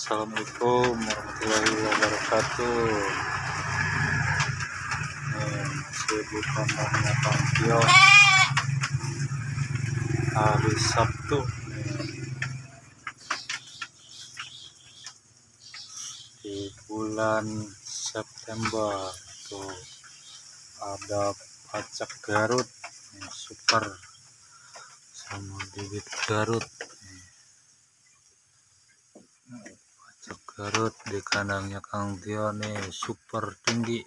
Assalamualaikum warahmatullahi wabarakatuh. Masih di kandangnya Kang Tio. Hari Sabtu di bulan September tuh ada pacak Garut super sama bibit Garut. Pacak Garut di kandangnya Kang Tio nih super tinggi.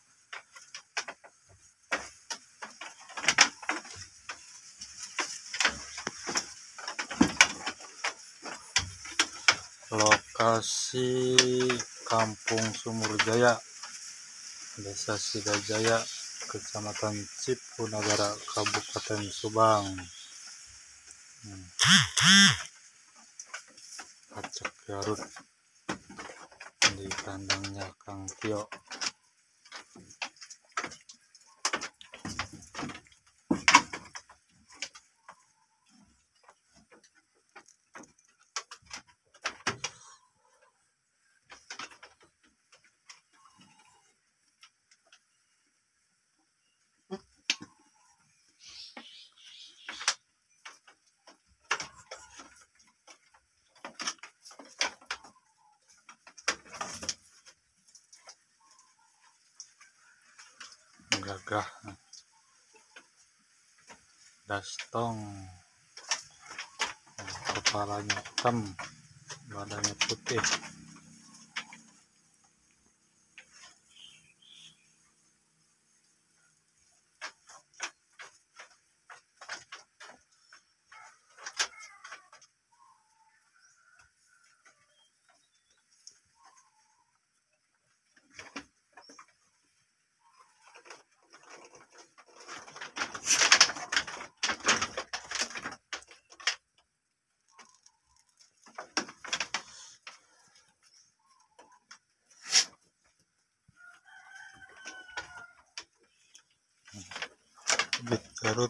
Lokasi Kampung Sumur Jaya, Desa Sidajaya, Kecamatan Cipunagara, Kabupaten Subang. Pacak Garut di kandangnya Kang Tio. Gagah, dastong, kepalanya hitam, badannya putih. Bibit Garut.